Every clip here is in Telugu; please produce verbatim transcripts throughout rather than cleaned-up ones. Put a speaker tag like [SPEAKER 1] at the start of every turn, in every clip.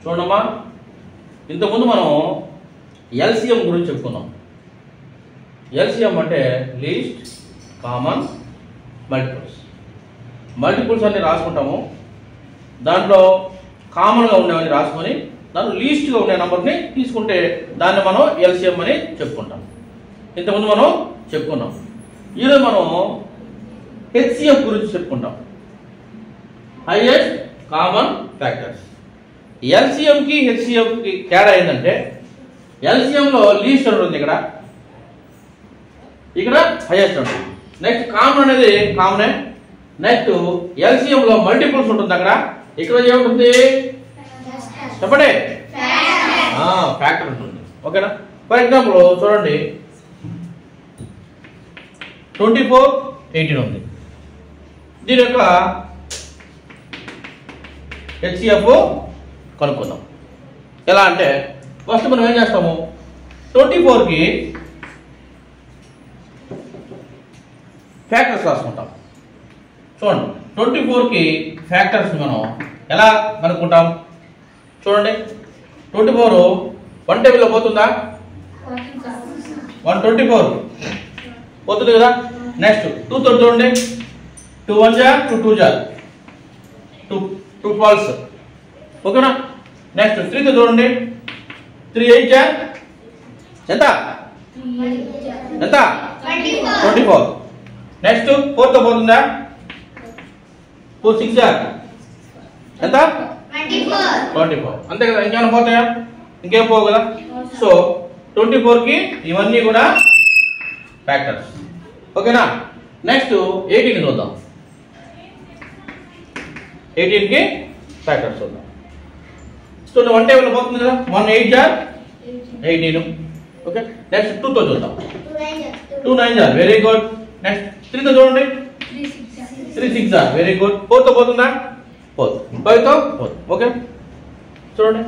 [SPEAKER 1] చూడమ్మా, ఇంతకుముందు మనం ఎల్సిఎం గురించి చెప్పుకున్నాం. ఎల్సిఎం అంటే లీస్ట్ కామన్ మల్టిపుల్స్. మల్టిపుల్స్ అన్ని రాసుకుంటాము, దాంట్లో కామన్గా ఉండేవన్నీ రాసుకొని దాంట్లో లీస్ట్గా ఉండే నెంబర్ని తీసుకుంటే దాన్ని మనం ఎల్సిఎం అని చెప్పుకుంటాం. ఇంతకుముందు మనం చెప్పుకున్నాం. ఈరోజు మనం హెచ్సిఎఫ్ గురించి చెప్పుకుంటాం, హైయెస్ట్ కామన్ ఫ్యాక్టర్స్. ఎల్సిఎంకి హెచ్సిఎఫ్కి తేడా ఏంటంటే ఎల్సిఎంలో లీస్ట్ ఉంటుంది, ఇక్కడ ఇక్కడ హైయెస్ట్ ఉంటుంది. నెక్స్ట్ కామన్ అనేది కామనే. నెక్స్ట్ ఎల్సిఎంలో మల్టిపుల్స్ ఉంటుంది, అక్కడ ఇక్కడ ఏముంటుంది చెప్పండి, ఫ్యాక్టర్ ఉంటుంది. ఓకేనా? ఫర్ ఎగ్జాంపుల్ చూడండి, ట్వంటీ ఫోర్ ఎయిటీన్ ఉంది. దీని యొక్క హెచ్సిఎఫ్ కనుక్కుందాం. ఎలా అంటే ఫస్ట్ మనం ఏం చేస్తాము, ట్వంటీ ఫోర్కి ఫ్యాక్టర్స్ రాసుకుంటాం. చూడండి, ట్వంటీ ఫోర్కి ఫ్యాక్టర్స్ మనం ఎలా కనుక్కుంటాం చూడండి. ట్వంటీ ఫోర్ వన్ టేబుల్లో పోతుందా, వన్ ట్వంటీ ఫోర్ పోతుంది కదా. నెక్స్ట్ టూ తో చూడండి, టూ వన్ జా టూ టూ జా టూ టూ ఫాల్స్. ఓకేనా? నెక్స్ట్ త్రీతో చూడండి, త్రీ ఎయిట్ జా ఎంత ఎంత ట్వంటీ ఫోర్. నెక్స్ట్ ఫోర్ తో పోతుందా, ఫోర్ సిక్స్ జా ఎంత ట్వంటీ ఫోర్. అంతే కదా, ఇంకేమైనా పోతాయా? ఇంకేం పోవు కదా. సో ట్వంటీ ఫోర్కి ఇవన్నీ కూడా ఫ్యాక్టర్స్. ఓకేనా? నెక్స్ట్ ఎయిటీన్ చూద్దాం. ఎయిటీన్కి ఫ్యాక్టర్స్ చూద్దాం. సో వన్ టేబుల్ పోతుంది కదా, వన్ ఎయిట్ జార్ ఎయిటీన్. ఓకే. నెక్స్ట్ టూతో చూద్దాం, టూ నైన్ జార్ వెరీ గుడ్. నెక్స్ట్ త్రీతో చూడండి, త్రీ సిక్స్ జార్ వెరీ గుడ్. ఫోర్తో పోతుందా, ఫోర్. ఫైవ్తో ఫోర్. ఓకే చూడండి,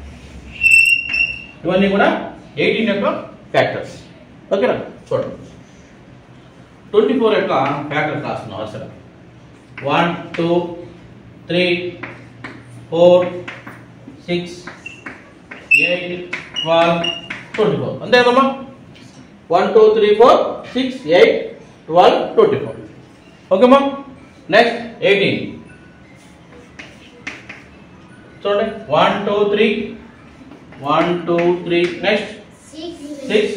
[SPEAKER 1] ఇవన్నీ కూడా ఎయిటీన్ యొక్క ఫ్యాక్టర్స్. ఓకేనా? చూడండి, ట్వంటీ ఫోర్ యొక్క ఫ్యాక్టర్స్ రాస్తున్నాం అసలు. One two three four six eight twelve twenty four. అంతే కదమ్మా, one two three four six eight twelve twenty four. ఓకేమ్మా. నెక్స్ట్ ఎయిటీన్ చూడండి, one two three one two three. Next six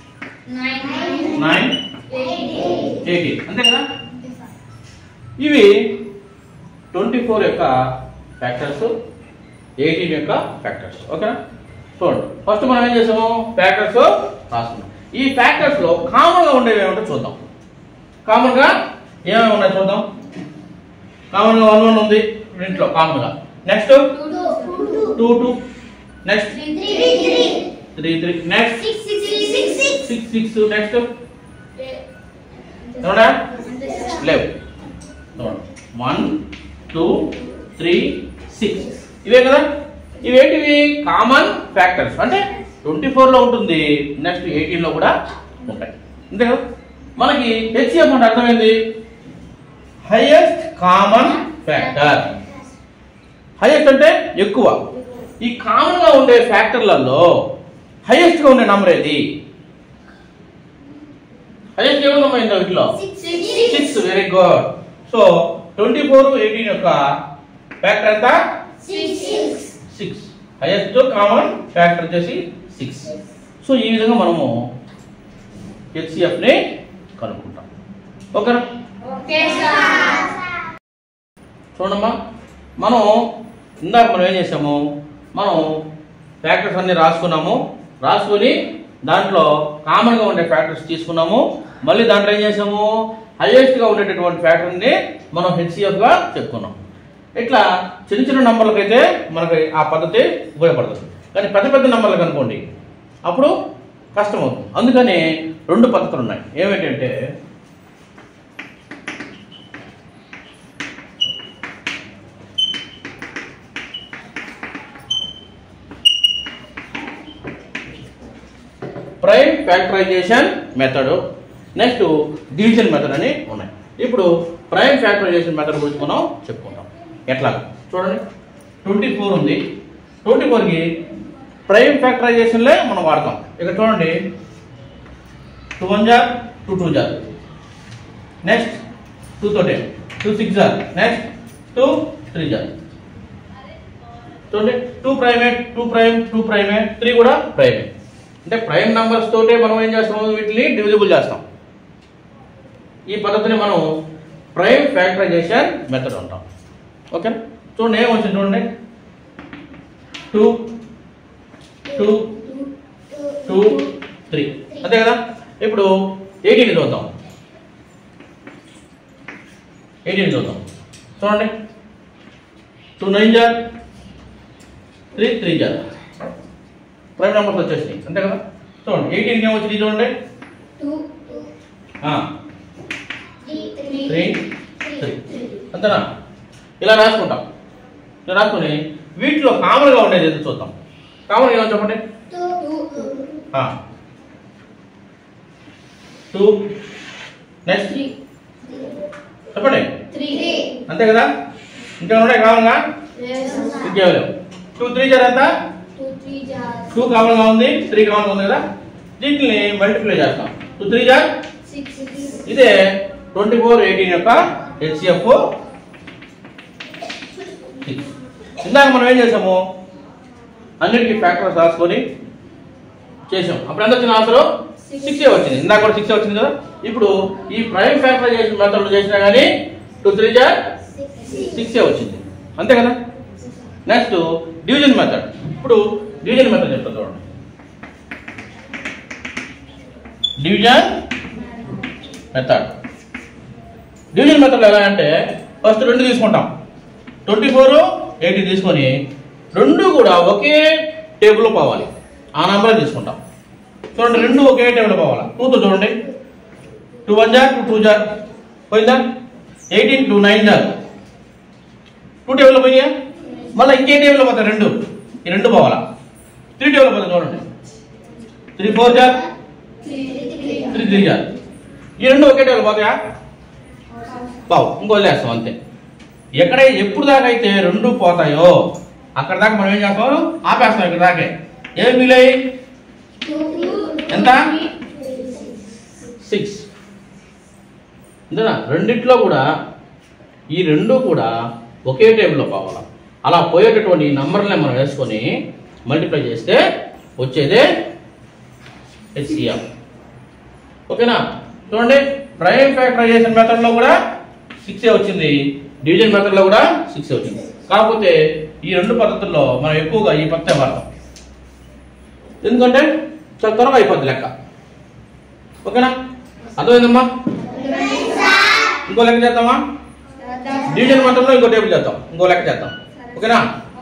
[SPEAKER 1] nine eighteen. అంతే కదా. ఇవి ట్వంటీ ఫోర్ యొక్క ఫ్యాక్టర్స్, ఎయిటీన్ యొక్క ఫ్యాక్టర్స్. ఓకేనా? చూడండి, ఫస్ట్ మనం ఏం చేసాము, ఫ్యాక్టర్స్ రాసుకున్నాం. ఈ ఫ్యాక్టర్స్ లో కామన్ గా ఉండేవి ఏమంటే చూద్దాం. కామన్ గా ఏమేమి ఉన్నాయి చూద్దాం. కామన్ గా వన్ వన్ ఉంది ఇంట్లో కామన్ గా. Next two two. Next three three. Next six six. Next చూడండి, లేవు. చూడండి, వన్ టూ త్రీ సిక్స్. ఇవే కదా. ఇవేంటివి కామన్ ఫ్యాక్టర్స్, అంటే ట్వంటీ ఫోర్ లో ఉంటుంది, నెక్స్ట్ ఎయిటీన్ లో కూడా ఉంటాయి. అంతే కదా. మనకి హెచ్సిఎఫ్ అంటే అర్థమైంది, హైయెస్ట్ కామన్ ఫ్యాక్టర్. హైయెస్ట్ అంటే ఎక్కువ. ఈ కామన్ గా ఉండే ఫ్యాక్టర్లలో హైయెస్ట్ గా ఉండే నంబర్ ఏది? హైయెస్ట్ ఏముందమ్మా ఇంత వీటిలో? Six. Very good. So twenty four eighteen యొక్క ఫ్యాక్టర్ ఎంత? సిక్స్. హైయెస్ట్ కామన్ ఫ్యాక్టర్ వచ్చేసి సిక్స్. సో ఈ విధంగా మనము హెచ్సిఎఫ్ ని కనుక్కుంటాం. ఓకేనా? చూడమ్మా, మనం ఇందాక మనం ఏం చేసాము, మనం ఫ్యాక్టర్స్ అన్ని రాసుకున్నాము. రాసుకొని దాంట్లో కామన్గా ఉండే ఫ్యాక్టర్స్ తీసుకున్నాము. మళ్ళీ దాంట్లో ఏం చేసాము, హైయెస్ట్గా ఉండేటటువంటి ఫ్యాక్టర్ని మనం హెచ్సిఎఫ్గా చెప్పుకున్నాం. ఇట్లా చిన్న చిన్న నంబర్లకైతే మనకి ఆ పద్ధతి ఉపయోగపడుతుంది. కానీ పెద్ద పెద్ద నంబర్లకు అనుకోండి అప్పుడు కష్టం అవుతుంది. అందుకని రెండు పద్ధతులు ఉన్నాయి. ఏమిటంటే prime factorisation method, next division method అని ఉన్నాయి. ఇప్పుడు ప్రైమ్ ఫ్యాక్టరైజేషన్ మెథడ్ గురించి మనం చెప్పుకుంటాం. ఎట్లా చూడండి, ట్వంటీ ఫోర్ ఉంది, ట్వంటీ ఫోర్కి ప్రైమ్ ఫ్యాక్టరైజేషన్లే మనం వాడతాం. ఇక్కడ చూడండి, టూ వన్ జార్ టూ టూ జార్, నెక్స్ట్ టూ తోటే టూ సిక్స్ జార్, నెక్స్ట్ టూ త్రీ జార్. చూడండి, టూ ప్రైమే టూ ప్రైమ్ టూ ప్రైమే త్రీ కూడా ప్రైమే. అంటే ప్రైమ్ నంబర్స్ తోటే మనం ఏం చేస్తాము, వీటిని డివిజిబుల్ చేస్తాం. ఈ పద్ధతిని మనం ప్రైమ్ ఫ్యాక్టరైజేషన్ మెథడ్ అంటాం. ఓకేనా? చూడండి ఏమొచ్చింది, చూడండి టూ టూ టూ త్రీ, అంతే కదా. ఇప్పుడు ఎయిటీన్ చూద్దాం, ఎయిటీన్ చూద్దాం. చూడండి, టూ నైన్ జార్ త్రీ త్రీ జార్, ప్రైమ్ నెంబర్స్ వచ్చేసినాయి, అంతే కదా. చూడండి ఎయిటీన్కి ఏమొచ్చింది, చూడండి త్రీ త్రీ, అంతేనా. ఇలా రాసుకుంటాం. ఇలా రాసుకొని వీటిలో కామన్గా ఉండేది ఏదో చూద్దాం. కామన్ ఏమో చెప్పండి, టూ, నెక్స్ట్ చెప్పండి, అంతే కదా. ఇంకా ఉన్నాయి కామన్గా, ఇంకేమలేవు. టూ త్రీ జార్ ఎంత, టూ కామన్గా ఉంది, త్రీ కామన్గా ఉంది కదా. దీంట్ని మల్టిప్లై చేస్తాం. టూ త్రీ జార్ ఇదే ట్వంటీ ఫోర్ ఎయిటీన్ యొక్క హెచ్సిఎఫ్ సిక్స్. ఇందాక మనం ఏం చేసాము, అన్నిటికీ ఫ్యాక్టర్స్ రాసుకొని చేసాం. అప్పుడు ఎంత వచ్చింది ఆన్సర్, సిక్స్ వచ్చింది. ఇందాక కూడా సిక్స్ వచ్చింది కదా. ఇప్పుడు ఈ ప్రైమ్ ఫ్యాక్టరైజేషన్ మెథడ్ చేసినా కానీ టూ త్రీ జార్ సిక్స్ వచ్చింది, అంతే కదా. Next division method. ఇప్పుడు డివిజన్ మెథడ్ చెప్తా చూడండి. డివిజన్ మెథడ్ డివిజన్ మెథడ్ ఎలా అంటే, ఫస్ట్ రెండు తీసుకుంటాం, ట్వంటీ ఫోర్ ఎయిటీ తీసుకొని రెండు కూడా ఒకే టేబుల్లో పోవాలి. ఆ నెంబర్ తీసుకుంటాం. చూడండి, రెండు ఒకే టేబుల్ పోవాలి. టూతో చూడండి, టూ వన్ జార్ టూ టూ జార్ పోయిందా. ఎయిటీన్ టూ నైన్ జార్ టూ టేబుల్ పోయా. మళ్ళీ ఇంకే టేబుల్ పోతాయి, రెండు ఈ రెండు పోవాలా. త్రీ టేబుల్ పోతాయి, చూడండి త్రీ ఫోర్ జార్ త్రీ త్రీ జార్, ఈ రెండు ఒకే టేబుల్ పోతాయా, బావు ఇంకో వదిలేస్తాం అంతే. ఎక్కడ ఎప్పుడు దాకా అయితే రెండు పోతాయో అక్కడ దాకా మనం ఏం చేస్తాం, ఆపేస్తాం. ఇక్కడ దాకే ఏం మిగిలాయి, ఎంత, సిక్స్, అంతేనా. రెండిట్లో కూడా ఈ రెండు కూడా ఒకే టేబుల్లో పోవాలి. అలా పోయేటటువంటి నంబర్లనే మనం వేసుకొని మల్టిప్లై చేస్తే వచ్చేదే హెచ్సిఎఫ్. ఓకేనా. చూడండి, ప్రైమ్ ఫ్యాక్టరైజేషన్ మెథడ్లో కూడా సిక్స్ వచ్చింది, డివిజన్ మెథడ్లో కూడా సిక్స్ వచ్చింది. కాకపోతే ఈ రెండు పద్ధతుల్లో మనం ఎక్కువగా ఈ పద్ధతి వాడతాం, ఎందుకంటే చాలా త్వరగా అయిపోద్ది లెక్క. ఓకేనా, అర్థమైందమ్మా. ఇంకో లెక్క చేద్దామా, డివిజన్ మెథడ్లో ఇంకో టేబుల్ చేద్దాం, ఇంకో లెక్క చేద్దాం. ఓకేనా.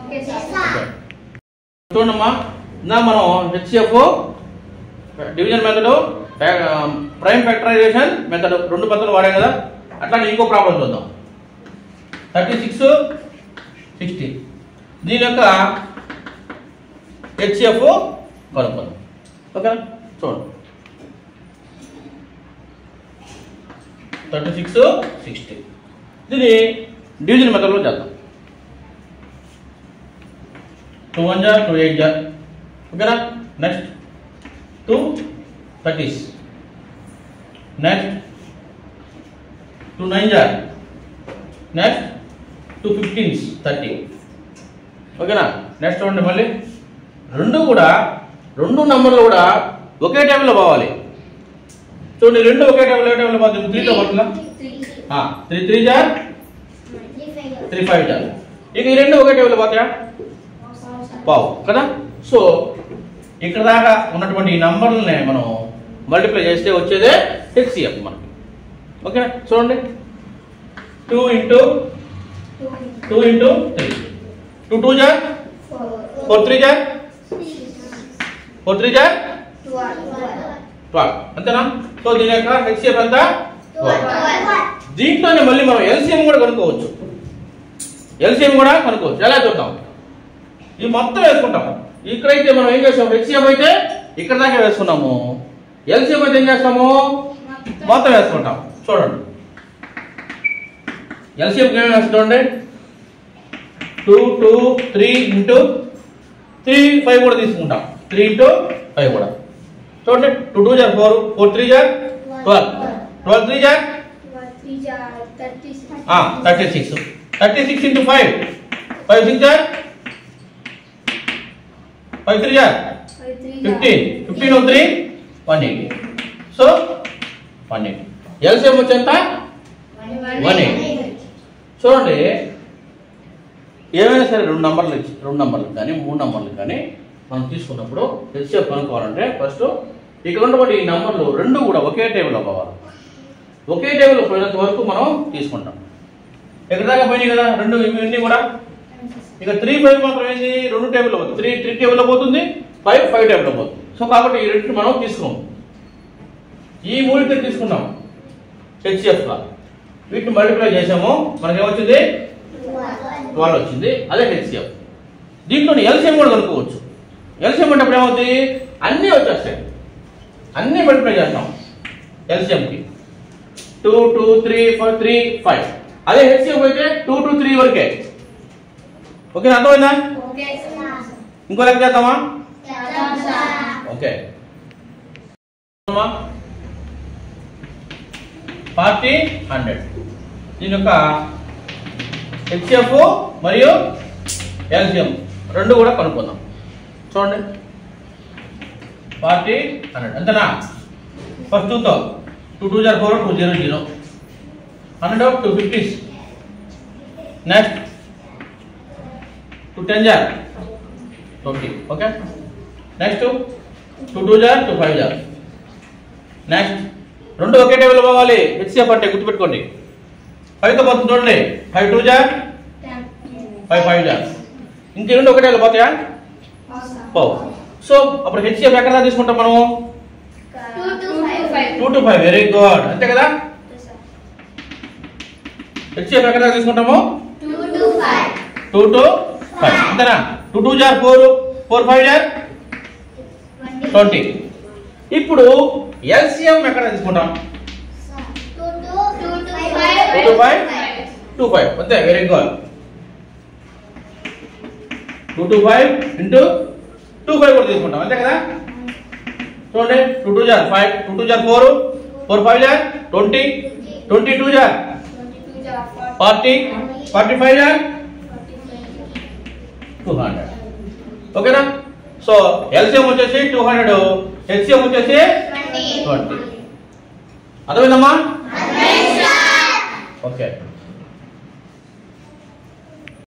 [SPEAKER 1] చూడమ్మా, నా మనం HCF division method prime factorisation method రెండు పద్ధతులు వాడాం కదా. అట్లానే ఇంకో ప్రాబ్లం చూద్దాం. థర్టీ సిక్స్ సిక్స్టీ, దీని యొక్క హెచ్సిఎఫ్ కనుక్కుందాం. ఓకేనా. చూడండి, థర్టీ సిక్స్ సిక్స్టీ దీన్ని డివిజన్ మెథడ్లో చేద్దాం. టూ వన్ జార్ టూ ఎయిట్ జార్, ఓకేనా. Next two thirties, next two nine జార్, నెక్స్ట్ టూ ఫిఫ్టీన్స్ థర్టీ. ఓకేనా. నెక్స్ట్ చూడండి, మళ్ళీ రెండు కూడా రెండు నంబర్లు కూడా ఒకే టేబుల్లో పోవాలి. చూడండి, రెండు ఒకే టేబుల్ ఏ టేబుల్ పోతుంది, త్రీతో పోతుందా, త్రీ త్రీ జార్ త్రీ ఫైవ్ జార్. ఇక ఈ రెండు ఒకే టేబుల్ పోతాయా, పావు కదా. సో ఇక్కడ దాకా ఉన్నటువంటి ఈ నంబర్లనే మనం మల్టిప్లై చేస్తే వచ్చేదే హెచ్సిఎఫ్ మనకి. ఓకే, చూడండి, two into two into three, two two jar four three జార్ ఫోర్ త్రీ జార్ ట్వెల్వ్, అంతేనా. సో దీని యొక్క హెచ్సిఎఫ్ ఎంత, దీంట్లోనే మళ్ళీ మనం ఎల్సిఎం కూడా కనుక్కోవచ్చు. ఎల్సిఎం కూడా కనుక్కోవచ్చు. ఎలా చూద్దాం, ఇవి మొత్తం వేసుకుంటాం. ఇక్కడైతే మనం ఏం చేస్తాం, హెచ్సిఎఫ్ అయితే ఇక్కడ దాకా వేసుకున్నాము, ఎల్సిఎం అయితే ఏం చేస్తాము, మొత్తం వేసుకుంటాం. చూడండి, ఎల్సిఎం ఏమేమి వేస్తాం, చూడండి, two two three into three five కూడా తీసుకుంటాం. త్రీ ఇంటూ ఫైవ్ కూడా చూడండి. Two two jar four, four three జార్ ట్వెల్వ్, ట్వెల్వ్ త్రీ జార్ thirty six, thirty six into five, five six జార్ ఫైవ్ త్రీ జార్ ఫిఫ్టీన్, ఫిఫ్టీన్ ఓ three one eighty. So one eighty. LCM వచ్చేంత వన్ ఎయిటీ. చూడండి, ఏమైనా సరే రెండు నంబర్లు ఇచ్చి రెండు నంబర్లకు కానీ మూడు నంబర్లకు కానీ మనం తీసుకున్నప్పుడు హెచ్సిఎఫ్ కనుక్కోవాలంటే ఫస్ట్ ఇక్కడ ఉన్నటువంటి ఈ నంబర్లు రెండు కూడా ఒకే టేబుల్లో పోవాలి. ఒకే టేబుల్లో పోయినంత వరకు మనం తీసుకుంటాం. ఎక్కడ దాకా పోయినాయి కదా రెండు ఇవన్నీ కూడా. ఇక త్రీ ఫైవ్ మాత్రం ఏంది రెండు టేబుల్లో పోతుంది. త్రీ త్రీ టేబుల్లో పోతుంది, ఫైవ్ ఫైవ్ టేబుల్లో పోతుంది. సో కాబట్టి ఈ రెండు మనం తీసుకున్నాం. ఈ మూడింటిని తీసుకున్నాం హెచ్సిఎఫ్ గా. వీటిని మల్టిప్లై చేసాము, మనకేమొచ్చింది ట్వెల్వ్ వచ్చింది. అదే హెచ్సిఎఫ్. దీంట్లో ఎల్సిఎం కూడా కనుక్కోవచ్చు. ఎల్సిఎం అంటే ఏమవుతుంది, అన్నీ వచ్చేస్తాయి, అన్నీ మల్టిప్లై చేస్తాం ఎల్సిఎంకి. Two two three four three five. అదే హెచ్సిఎఫ్ అయితే టూ టూ త్రీ వరకే. ఓకే, అర్థమైందా? ఇంకో లెక్క చేద్దామా? Okay, forty hundred. దీని యొక్క హెచ్సిఎఫ్ మరియు ఎల్సిఎం రెండు కూడా కనుక్కుందాం. చూడండి, ఫార్టీ హండ్రెడ్ అంతేనా? ఫస్ట్ టూతో two two jar four, two zero zero, hundred two fifties. Next two ten జార్ twenty. Okay, next two two జార్ టూ ఫైవ్ జార్. నెక్స్ట్ రెండు ఒకే టేబుల్ పోవాలి. హెచ్సిఎఫ్ అంటే గుర్తుపెట్టుకోండి. ఫైవ్తో పోతుంది చూడండి, five two jar five five జార్. ఇంక రెండు ఒకటే పోతాయా? పోవు. సో అప్పుడు హెచ్సిఎఫ్ ఎక్కడ తీసుకుంటాం మనము? Two two five. Very good, అంతే కదా? హెచ్సిఎఫ్ ఎక్కడ తీసుకుంటాము? టూ టు ఫైవ్, అంతేనా? Two two jar four, four five are twenty. ఇప్పుడు ఎల్సిఎం ఎక్కడ తీసుకుంటాం? Two two five, two five, అంతే. Very good. Two two five into two five కూడా తీసుకుంటాం, అంతే కదా? చూడండి, two two jar five, two two jar four, four five are twenty, twenty two are forty, forty five are two hundred. ఓకేనా? సో ఎల్సిఎం వచ్చేసి టూ హండ్రెడ్, హెచ్సిఎం వచ్చేసి ట్వంటీ. అర్థమైందమ్మా? ఓకే.